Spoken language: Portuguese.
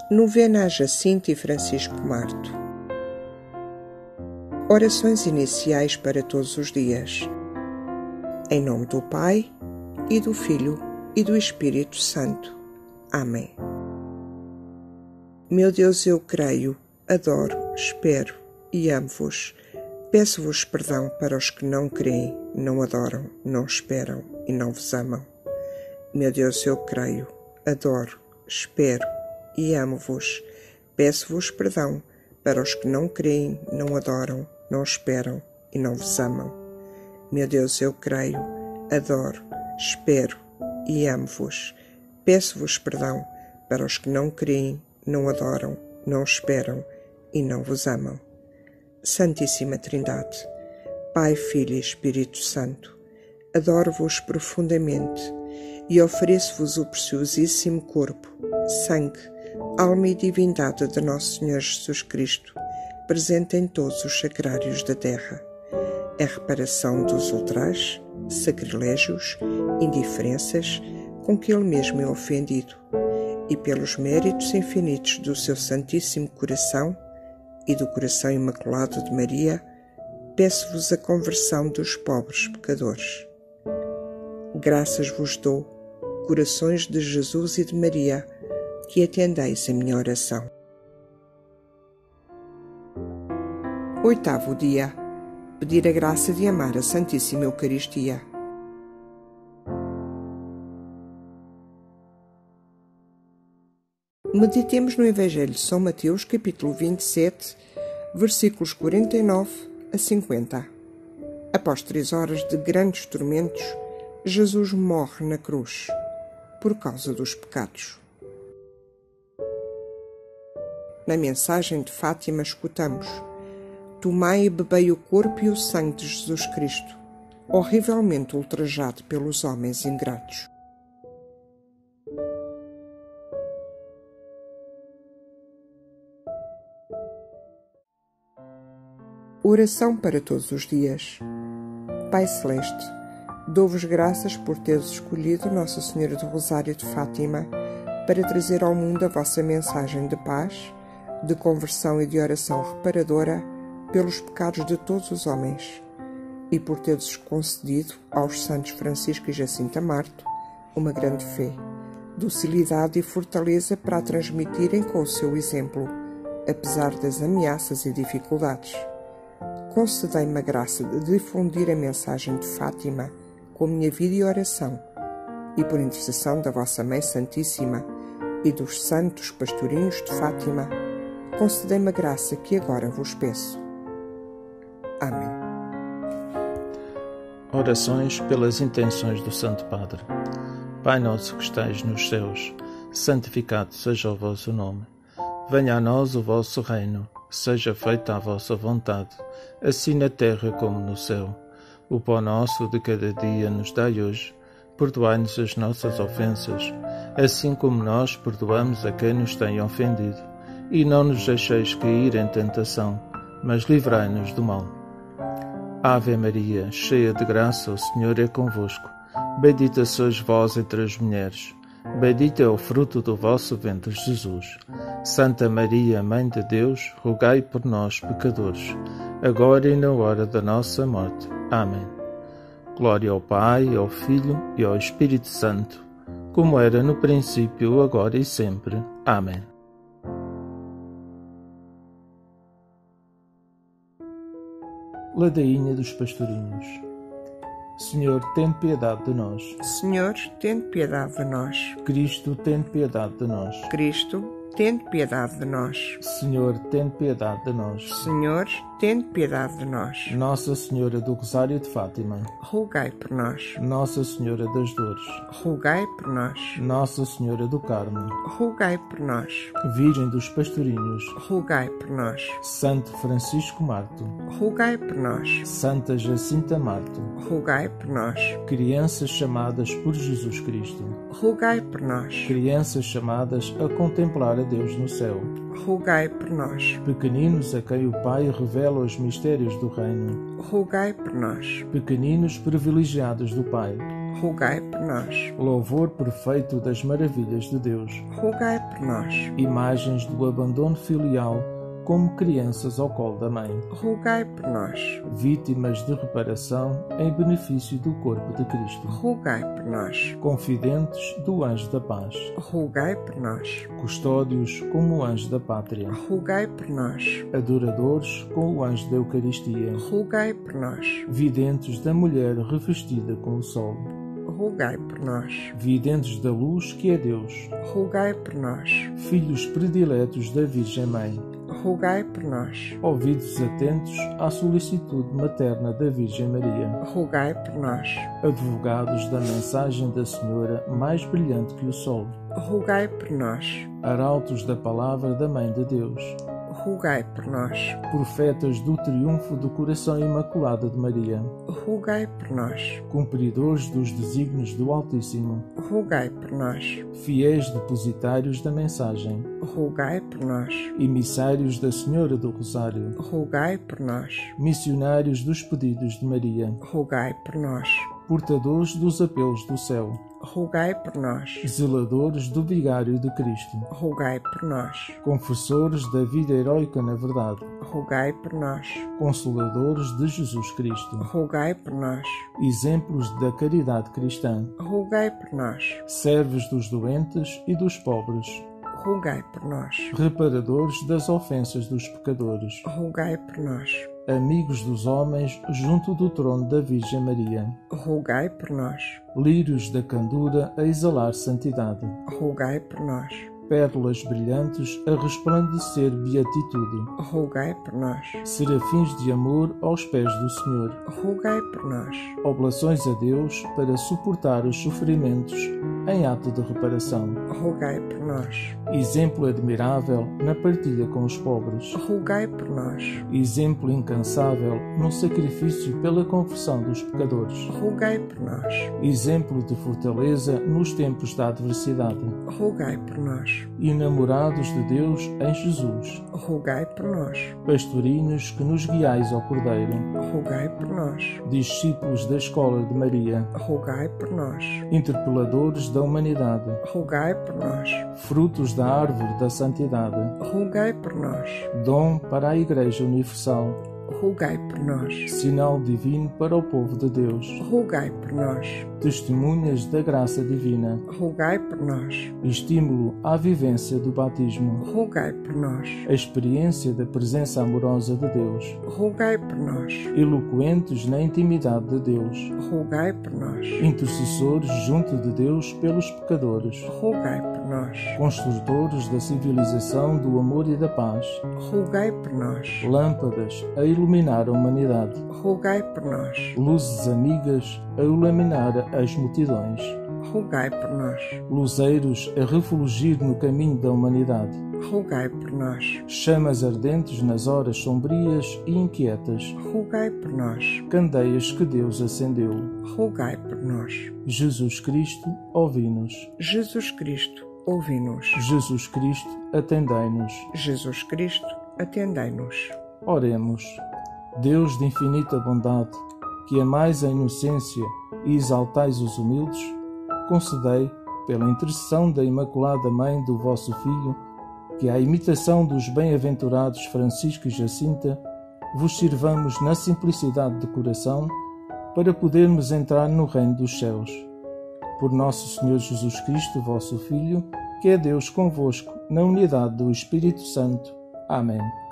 Novena a Jacinto e Francisco Marto. Orações iniciais para todos os dias. Em nome do Pai, e do Filho, e do Espírito Santo. Amém. Meu Deus, eu creio, adoro, espero e amo-vos. Peço-vos perdão para os que não creem, não adoram, não esperam e não vos amam. Meu Deus, eu creio, adoro, espero e amo-vos. Peço-vos perdão para os que não creem, não adoram, não esperam e não vos amam. Meu Deus, eu creio, adoro, espero e amo-vos. Peço-vos perdão para os que não creem, não adoram, não esperam e não vos amam. Santíssima Trindade, Pai, Filho e Espírito Santo, adoro-vos profundamente e ofereço-vos o preciosíssimo corpo, sangue, alma e divindade de Nosso Senhor Jesus Cristo, presente em todos os sacrários da terra. É reparação dos ultrajes, sacrilégios, indiferenças com que Ele mesmo é ofendido, e pelos méritos infinitos do seu Santíssimo Coração e do Coração Imaculado de Maria, peço-vos a conversão dos pobres pecadores. Graças vos dou, corações de Jesus e de Maria, que atendeis a minha oração. 8º dia. Pedir a graça de amar a Santíssima Eucaristia. Meditemos no Evangelho de São Mateus, capítulo 27, versículos 49 a 50. Após 3 horas de grandes tormentos, Jesus morre na cruz, por causa dos pecados. Na mensagem de Fátima escutamos: tomai e bebei o corpo e o sangue de Jesus Cristo, horrivelmente ultrajado pelos homens ingratos. Oração para todos os dias. Pai Celeste, dou-vos graças por teres escolhido Nossa Senhora do Rosário de Fátima para trazer ao mundo a vossa mensagem de paz, de conversão e de oração reparadora pelos pecados de todos os homens, e por teres concedido aos santos Francisco e Jacinta Marto uma grande fé, docilidade e fortaleza para a transmitirem com o seu exemplo, apesar das ameaças e dificuldades. Concedei-me a graça de difundir a mensagem de Fátima com a minha vida e oração, e por intercessão da vossa Mãe Santíssima e dos santos pastorinhos de Fátima, concedei-me a graça que agora vos peço. Amém. Orações pelas intenções do Santo Padre. Pai nosso que estais nos céus, santificado seja o vosso nome. Venha a nós o vosso reino. Seja feita a vossa vontade, assim na terra como no céu. O pão nosso de cada dia nos dai hoje. Perdoai-nos as nossas ofensas, assim como nós perdoamos a quem nos tem ofendido. E não nos deixeis cair em tentação, mas livrai-nos do mal. Ave Maria, cheia de graça, o Senhor é convosco. Bendita sois vós entre as mulheres. Bendito é o fruto do vosso ventre, Jesus. Santa Maria, Mãe de Deus, rogai por nós, pecadores, agora e na hora da nossa morte. Amém. Glória ao Pai, ao Filho e ao Espírito Santo, como era no princípio, agora e sempre. Amém. Ladainha dos Pastorinhos. Senhor, tem piedade de nós. Senhor, tende piedade de nós. Cristo, tem piedade de nós. Cristo, tende piedade de nós. Senhor, tem piedade de nós. Senhor, tende piedade de nós. Nossa Senhora do Rosário de Fátima, rogai por nós. Nossa Senhora das Dores, rogai por nós. Nossa Senhora do Carmo, rogai por nós. Virgem dos Pastorinhos, rogai por nós. Santo Francisco Marto, rogai por nós. Santa Jacinta Marto, rogai por nós. Crianças chamadas por Jesus Cristo, rogai por nós. Crianças chamadas a contemplar a Deus no céu, rogai por nós. Pequeninos a quem o Pai revela os mistérios do reino, rogai por nós. Pequeninos privilegiados do Pai, rogai por nós. Louvor perfeito das maravilhas de Deus, rogai por por nós. Imagens do abandono filial como crianças ao colo da mãe. Rogai por nós. Vítimas de reparação em benefício do corpo de Cristo. Rogai por nós. Confidentes do anjo da paz. Rogai por nós. Custódios como o anjo da pátria. Rogai por nós. Adoradores com o anjo da Eucaristia. Rogai por nós. Videntes da mulher revestida com o sol. Rogai por nós. Videntes da luz que é Deus. Rogai por nós. Filhos prediletos da Virgem Mãe. Rogai por nós. Ouvidos atentos à solicitude materna da Virgem Maria. Rogai por nós. Advogados da mensagem da Senhora mais brilhante que o sol. Rogai por nós. Arautos da palavra da Mãe de Deus. Rogai por nós. Profetas do triunfo do coração imaculado de Maria. Rogai por nós. Cumpridores dos desígnios do Altíssimo. Rogai por nós. Fiéis depositários da mensagem. Rogai por nós. Emissários da Senhora do Rosário. Rogai por nós. Missionários dos pedidos de Maria. Rogai por nós. Portadores dos apelos do céu. Rogai por nós. Zeladores do vigário de Cristo. Rogai por nós. Confessores da vida heroica na verdade. Rogai por nós. Consoladores de Jesus Cristo. Rogai por nós. Exemplos da caridade cristã. Rogai por nós. Servos dos doentes e dos pobres. Rogai por nós. Reparadores das ofensas dos pecadores. Rogai por nós. Amigos dos homens junto do trono da Virgem Maria. Rogai por nós. Lírios da candura a exalar santidade. Rogai por nós. Pérolas brilhantes a resplandecer beatitude. Rogai por nós. Serafins de amor aos pés do Senhor. Rogai por nós. Oblações a Deus para suportar os sofrimentos em ato de reparação. Rogai por nós. Exemplo admirável na partilha com os pobres. Rogai por nós. Exemplo incansável no sacrifício pela conversão dos pecadores. Rogai por nós. Exemplo de fortaleza nos tempos da adversidade. Rogai por nós. Enamorados de Deus em Jesus. Rogai por nós. Pastorinhos que nos guiais ao Cordeiro. Rogai por nós. Discípulos da Escola de Maria. Rogai por nós. Interpeladores da humanidade. Rogai por nós. Frutos da árvore da santidade. Rogai por nós. Dom para a Igreja Universal. Rogai por nós. Sinal divino para o povo de Deus. Rogai por nós. Testemunhas da graça divina. Rogai por nós. Estímulo à vivência do batismo. Rogai por nós. A experiência da presença amorosa de Deus. Rogai por nós. Eloquentes na intimidade de Deus. Rogai por nós. Intercessores junto de Deus pelos pecadores. Rogai por nós. Construtores da civilização do amor e da paz. Rogai por nós. Lâmpadas a iluminar a humanidade. Rogai por nós. Luzes amigas a iluminar as multidões. Rogai por nós. Luzeiros a refulgir no caminho da humanidade. Rogai por nós. Chamas ardentes nas horas sombrias e inquietas. Rogai por nós. Candeias que Deus acendeu. Rogai por nós. Jesus Cristo, ouvi-nos. Jesus Cristo, ouvi-nos. Jesus Cristo, atendei-nos. Jesus Cristo, atendei-nos. Oremos. Deus de infinita bondade, que amais a inocência e exaltais os humildes, concedei, pela intercessão da Imaculada Mãe do vosso Filho, que à imitação dos bem-aventurados Francisco e Jacinta, vos sirvamos na simplicidade de coração, para podermos entrar no reino dos céus. Por nosso Senhor Jesus Cristo, vosso Filho, que é Deus convosco, na unidade do Espírito Santo. Amém.